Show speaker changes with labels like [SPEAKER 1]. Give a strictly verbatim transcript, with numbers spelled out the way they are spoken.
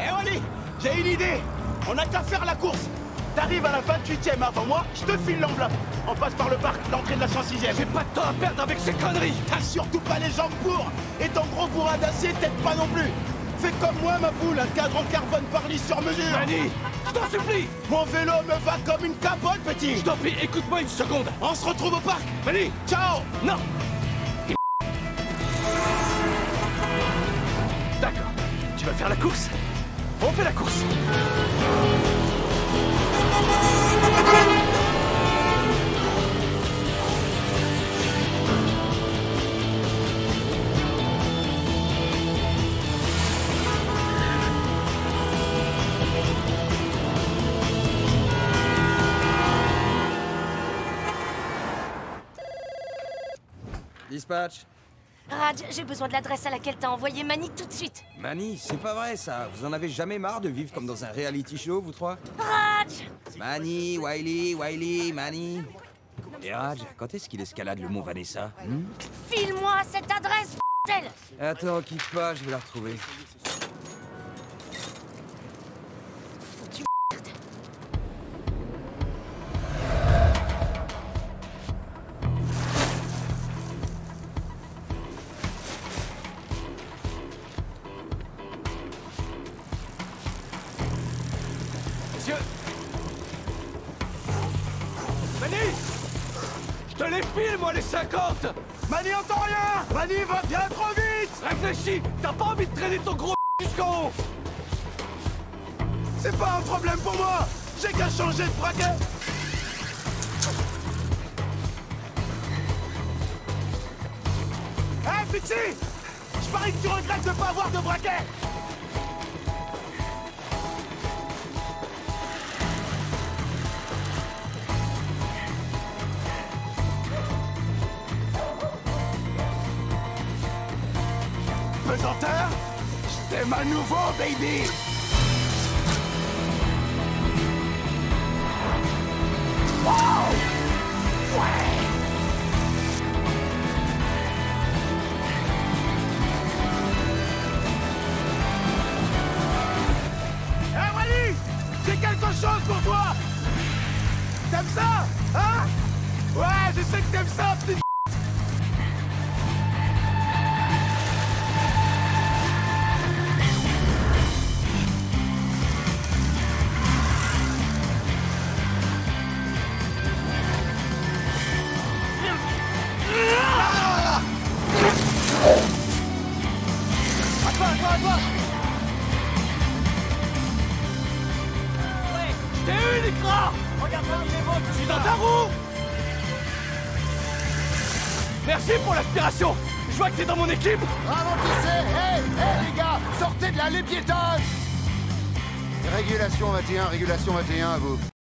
[SPEAKER 1] Eh Wally, j'ai une idée. On n'a qu'à faire la course. T'arrives à la vingt-huitième avant moi, je te file l'enveloppe. On passe par le parc, l'entrée de la cent sixième.
[SPEAKER 2] J'ai pas de temps à perdre avec ces conneries.
[SPEAKER 1] T'as surtout pas les jambes pour. Et ton gros bourrin d'acier t'aide pas non plus. Fais comme moi, ma poule, un cadre en carbone Parly sur mesure.
[SPEAKER 2] Manny, je t'en supplie.
[SPEAKER 1] Mon vélo me va comme une capote, petit.
[SPEAKER 2] Je t'en prie, écoute-moi une seconde.
[SPEAKER 1] On se retrouve au parc.
[SPEAKER 2] Manny,
[SPEAKER 1] Ciao.
[SPEAKER 2] non. D'accord, tu vas faire la course. On fait la course.
[SPEAKER 3] Dispatch.
[SPEAKER 4] Raj, j'ai besoin de l'adresse à laquelle t'as envoyé Manny tout de suite.
[SPEAKER 3] Manny, c'est pas vrai ça. Vous en avez jamais marre de vivre comme dans un reality show, vous trois?
[SPEAKER 4] Raj!
[SPEAKER 3] Manny, Wiley, Wiley, Manny. Et Raj, quand est-ce qu'il escalade le mont Vanessa? hmm
[SPEAKER 4] File-moi cette adresse, bordel!
[SPEAKER 3] Attends, quitte pas, je vais la retrouver.
[SPEAKER 4] Foutu merde.
[SPEAKER 2] Messieurs. Manny, je te les file, moi, les cinquante.
[SPEAKER 1] Manny entend rien. Manny va bien trop vite.
[SPEAKER 2] Réfléchis, t'as pas envie de traîner ton gros jusqu'en haut.
[SPEAKER 1] C'est pas un problème pour moi. J'ai qu'à changer de braquet. Hé, hey, Pixie, je parie que tu regrettes de pas avoir de braquet. Pesanteur, je t'aime à nouveau, baby. Wow! Ouais! Hé, hey, Wally! J'ai quelque chose pour toi! T'aimes ça? Hein? Ouais, je sais que t'aimes ça, petite... À toi, à toi, à toi!
[SPEAKER 2] Ouais, je t'ai eu, Nicra. Regarde comme il est beau, je suis dans ta roue. Merci pour l'aspiration. Je vois que t'es dans mon équipe.
[SPEAKER 5] Ralentissez! Hé, hé, les gars! Sortez de là, les piétonnes! Régulation vingt et un, régulation vingt et un à vous.